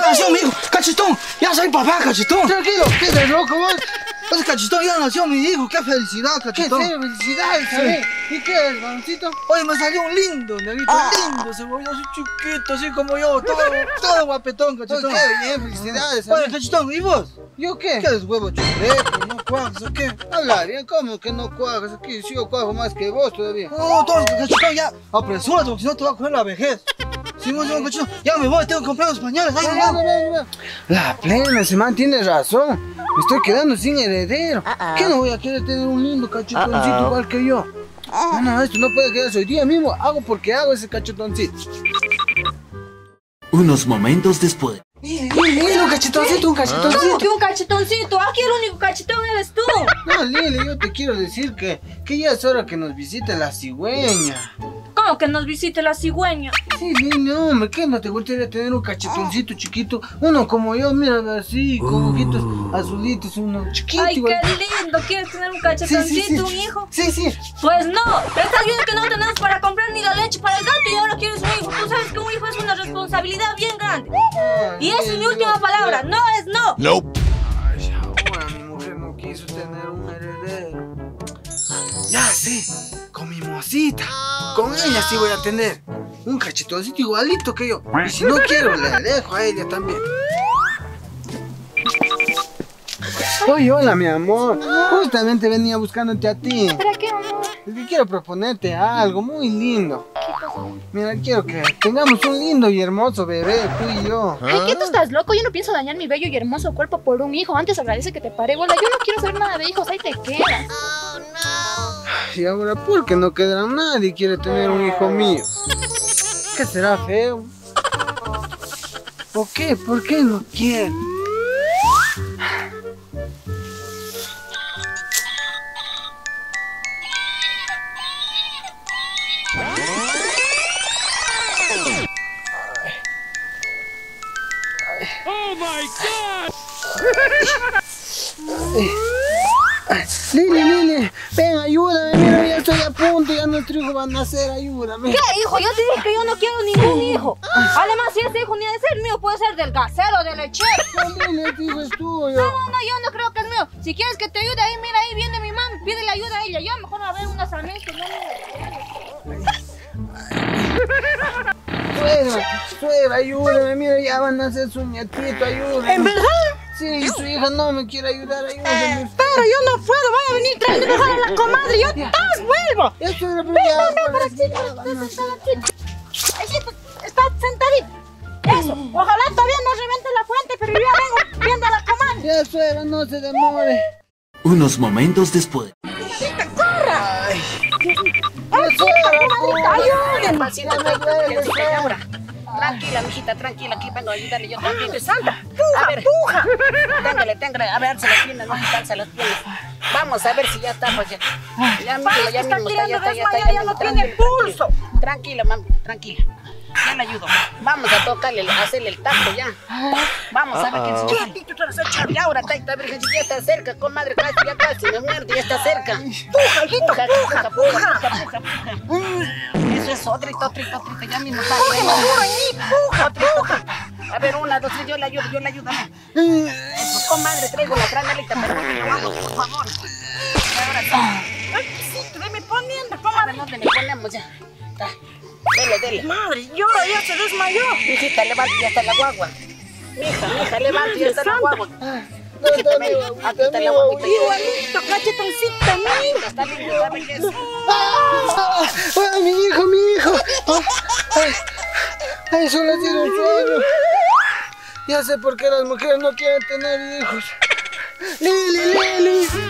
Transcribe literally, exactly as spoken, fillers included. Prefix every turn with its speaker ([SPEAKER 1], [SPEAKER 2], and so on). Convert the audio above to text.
[SPEAKER 1] nació mi hijo, cachetón. Ya soy papá, cachetón.
[SPEAKER 2] Tranquilo, ¿qué es loco vos?
[SPEAKER 1] Pues cachetón, ya nació mi hijo. Qué felicidad, cachetón.
[SPEAKER 2] ¿Qué felicidades, ¿sabes? ¿Y qué es, manoncito?
[SPEAKER 1] Oye, me salió un lindo, negrito,
[SPEAKER 2] Ah.
[SPEAKER 1] lindo. Se volvió así chiquito, así como yo. Todo, todo guapetón, cachetón.
[SPEAKER 2] Oye, qué bien, felicidades.
[SPEAKER 1] Oye, cachetón, ¿y vos?
[SPEAKER 2] ¿Yo qué?
[SPEAKER 1] ¿Qué eres huevo chuleco? ¿No cuajas o qué?
[SPEAKER 2] Habla bien, ¿cómo que no cuajas? Aquí sí yo cuajo más que vos todavía.
[SPEAKER 1] No, todo, cachetón, ya. Apresúrate, porque si no te va a coger la vejez. Sí, no, no, cachetón. Ya me voy, tengo que comprar los pañales. Ay,
[SPEAKER 2] No,
[SPEAKER 1] no,
[SPEAKER 2] no, no, no. La plena, ese man tiene razón. Me estoy quedando sin heredero. ¿Qué no voy a querer tener un lindo cachetoncito igual que yo? No, no, esto no puede quedarse hoy día mismo. Hago porque hago ese cachetoncito.
[SPEAKER 3] Unos momentos después.
[SPEAKER 2] Mire, mire, mire, un cachetoncito, un cachetoncito.
[SPEAKER 4] ¿Cómo que un cachetoncito? Aquí el único cachetón eres tú.
[SPEAKER 2] No, Lili, yo te quiero decir que, que ya es hora que nos visite la cigüeña.
[SPEAKER 4] ¿Cómo que nos visite la cigüeña?
[SPEAKER 2] Sí, Lili, hombre, ¿qué no te gustaría tener un cachetoncito chiquito? Uno como yo, mira, así, con ojitos azulitos, uno chiquito.
[SPEAKER 4] Ay,
[SPEAKER 2] igual.
[SPEAKER 4] qué lindo. ¿Quieres tener un
[SPEAKER 2] Sí,
[SPEAKER 4] cachetoncito,
[SPEAKER 2] sí, sí.
[SPEAKER 4] un hijo?
[SPEAKER 2] Sí, sí.
[SPEAKER 4] Pues no. Estás viendo que no tenemos para comprar ni la leche para el gato y ahora quieres un hijo. Tú sabes que un hijo es una responsabilidad bien grande. Y esa es mi última palabra. No es no.
[SPEAKER 3] Nope.
[SPEAKER 2] Ay, ahora mi mujer no quiso tener un heredero. Ya sé, con mi mocita. Con ella sí voy a tener un cachetoncito igualito que yo. Y si no quiero, le dejo a ella también. Oye, hola, mi amor. Justamente venía buscándote a ti.
[SPEAKER 5] ¿Para qué, amor?
[SPEAKER 2] Es que quiero proponerte algo muy lindo. Mira, quiero que tengamos un lindo y hermoso bebé, tú y yo.
[SPEAKER 5] Ay, ¿qué tú estás loco? Yo no pienso dañar mi bello y hermoso cuerpo por un hijo. Antes agradece que te paré bola. Yo no quiero saber nada de hijos, ahí te quedas.
[SPEAKER 2] Y ahora, ¿por qué no quedará nadie quiere tener un hijo mío? ¿Qué será feo? ¿Por qué? ¿Por qué no quiere?
[SPEAKER 3] Oh my God.
[SPEAKER 2] Lili, Lili, ven, ayúdame, mira, ya estoy a punto, ya nuestro hijo va a nacer, ayúdame.
[SPEAKER 4] ¿Qué hijo? Yo te dije que yo no quiero ningún hijo. Además, si ese hijo ni ha de ser mío, puede ser del gasero, del lechero.
[SPEAKER 2] No, Lili, este hijo es tuyo.
[SPEAKER 4] No, no, no, yo no creo que es mío. Si quieres que te ayude, ahí, mira, ahí viene mi mami, pídele ayuda a ella. Yo mejor a ver unas almendras que no
[SPEAKER 2] Suegra, suegra, ayúdame, mira, ya van a nacer su nietito, ayúdame.
[SPEAKER 4] ¿En verdad?
[SPEAKER 2] Sí, su hija no me quiere ayudar, ayúdame.
[SPEAKER 4] Pero yo no puedo, voy a venir trayendo mejor a la comadre. Yo todos vuelvo.
[SPEAKER 2] Ya, suegra, pero ya.
[SPEAKER 4] Ven, ven, para aquí, está sentada aquí. Ahí está, está sentadita. Eso, ojalá todavía no reviente la fuente, pero yo ya vengo viendo a la comadre.
[SPEAKER 2] Ya, suegra, no se demore.
[SPEAKER 3] Unos momentos después.
[SPEAKER 4] ¡Corra!
[SPEAKER 2] Ay,
[SPEAKER 4] ¡Ay, comadrita, ayúdenme!
[SPEAKER 6] Pasito, tranquila, ahora. Tranquila, mijita, tranquila, aquí vengo a ayudarle yo también.
[SPEAKER 4] ¡Santa! ¡Puja,
[SPEAKER 6] A ver,
[SPEAKER 4] puja!
[SPEAKER 6] téngale, téngale, a ver, se los tiene, no se los tiene. Vamos a ver si ya está, pues ya. Ya mismo, ya
[SPEAKER 4] está
[SPEAKER 6] mismo, está, ya
[SPEAKER 4] tirando
[SPEAKER 6] está, ya está,
[SPEAKER 4] desmayada,
[SPEAKER 6] ya
[SPEAKER 4] ya no
[SPEAKER 6] mismo,
[SPEAKER 4] tiene
[SPEAKER 6] tranquila,
[SPEAKER 4] pulso.
[SPEAKER 6] Tranquila, mami, tranquila. Ya le ayudo. Vamos a tocarle, a hacerle el tacto ya. Vamos a ver qué se llama. Tú te vas a echar. Y ahora, taita virgen, ya está cerca, comadre, casi, ya casi, me muerde, ya está cerca.
[SPEAKER 4] ¡Puja, hijito,
[SPEAKER 6] Puja,
[SPEAKER 4] puja,
[SPEAKER 6] puja, puja, puja, puja, puja. Eso es otrito, otrito, otrito, ya mismo está.
[SPEAKER 4] ¡Puja, puja, puja!
[SPEAKER 6] A ver, una, dos, tres, yo le ayudo, yo le ayudo. Eso, comadre, traigo la granalita, pero vamos, por favor. Ahora sí.
[SPEAKER 4] ¡Ay, sí, veme poniendo,
[SPEAKER 6] A ver,
[SPEAKER 4] comadre!
[SPEAKER 6] ¿dónde le ponemos ya? Ta. Dele, dele.
[SPEAKER 4] Madre, yo ya se desmayó.
[SPEAKER 6] Mijita, levante, ya está la guagua. Mija, mija, levante, ya está la guagua. Mijita, ven, aquí está la guaguita.
[SPEAKER 4] Igualito, cachetoncita, mira.
[SPEAKER 6] Está lindo, está belleza.
[SPEAKER 2] ¡Ah! ¡Ay, mi hijo, mi hijo! ¡Ay, ay, solo ha sido un sueño! Ya sé por qué las mujeres no quieren tener hijos. ¡Lili, Lili!